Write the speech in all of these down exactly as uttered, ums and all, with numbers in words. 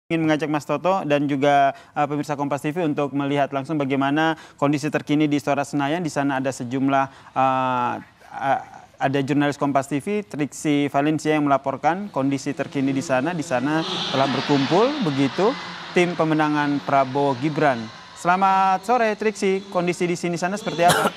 Ingin mengajak Mas Toto dan juga uh, pemirsa Kompas T V untuk melihat langsung bagaimana kondisi terkini di Istora Senayan. Di sana ada sejumlah uh, uh, ada jurnalis Kompas T V, Triksi Valencia, yang melaporkan kondisi terkini di sana. Di sana telah berkumpul begitu tim pemenangan Prabowo Gibran. Selamat sore Triksi, kondisi di sini sana seperti apa?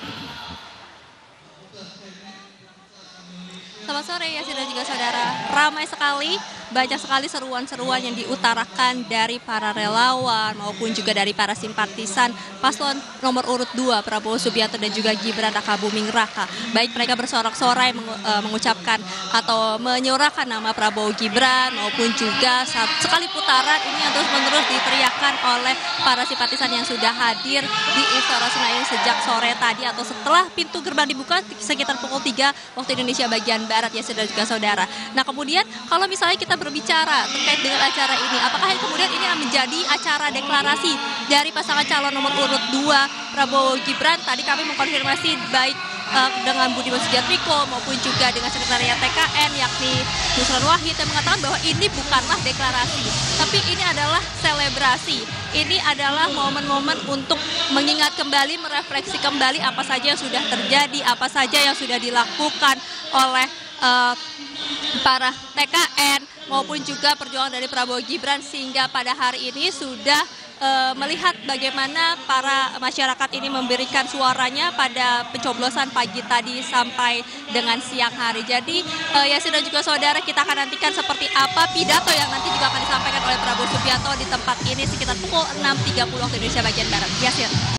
Selamat sore Yasin dan juga saudara. Ramai sekali, banyak sekali seruan-seruan yang diutarakan dari para relawan maupun juga dari para simpatisan paslon nomor urut dua Prabowo Subianto dan juga Gibran Raka Buming Raka. Baik mereka bersorak-sorai mengucapkan atau menyuarakan nama Prabowo Gibran maupun juga saat sekali putaran ini yang terus-menerus diteriakan oleh para simpatisan yang sudah hadir di Istora Senayan sejak sore tadi atau setelah pintu gerbang dibuka sekitar pukul tiga waktu Indonesia bagian Barat ya saudara juga saudara. Nah kemudian kalau misalnya kita berbicara terkait dengan acara ini, apakah kemudian ini menjadi acara deklarasi dari pasangan calon nomor urut dua Prabowo Gibran? Tadi kami mengkonfirmasi baik uh, dengan Budiman Sujatmiko maupun juga dengan sekretariat T K N yakni Nusron Wahid yang mengatakan bahwa ini bukanlah deklarasi, tapi ini adalah selebrasi. Ini adalah momen-momen untuk mengingat kembali, merefleksi kembali apa saja yang sudah terjadi, apa saja yang sudah dilakukan oleh Uh, para T K N maupun juga perjuangan dari Prabowo Gibran sehingga pada hari ini sudah uh, melihat bagaimana para masyarakat ini memberikan suaranya pada pencoblosan pagi tadi sampai dengan siang hari. Jadi uh, Yasin dan juga saudara, kita akan nantikan seperti apa pidato yang nanti juga akan disampaikan oleh Prabowo Subianto di tempat ini sekitar pukul enam tiga puluh waktu Indonesia bagian Barat. Yasin.